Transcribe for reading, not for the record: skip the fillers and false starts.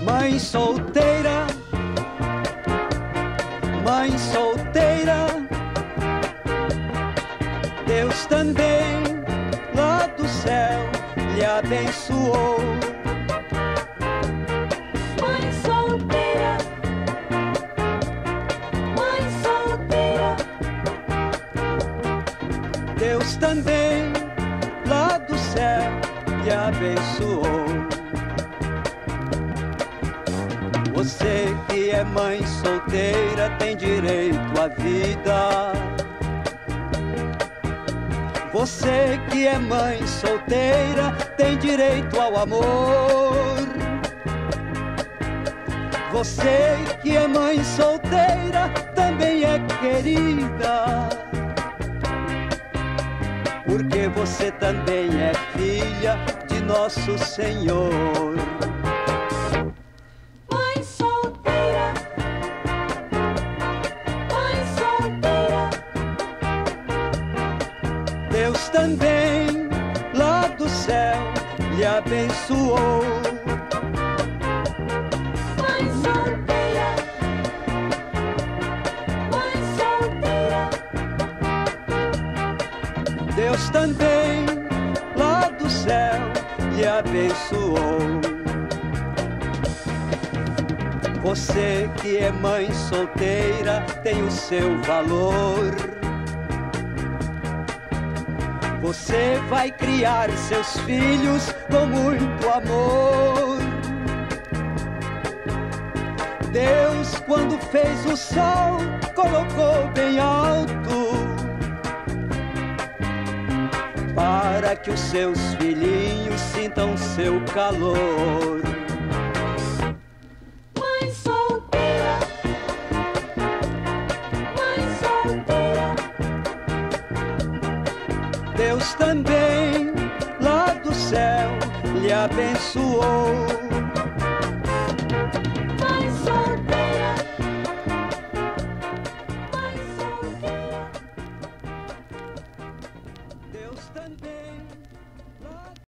Mãe solteira, mãe solteira, Deus também lá do céu lhe abençoou. Mãe solteira, mãe solteira, Deus também lá do céu lhe abençoou. Você que é mãe solteira tem direito à vida. Você que é mãe solteira tem direito ao amor. Você que é mãe solteira também é querida, porque você também é filha de nosso Senhor. mãe solteira, mãe solteira, Deus também lá do céu lhe abençoou. mãe solteira, mãe solteira, Deus também lá do céu lhe abençoou. Você que é mãe solteira tem o seu valor. Você vai criar seus filhos com muito amor. Deus, quando fez o sol, colocou bem alto, para que os seus filhinhos sintam seu calor. mãe solteira, mãe solteira, Deus também lá do céu lhe abençoou.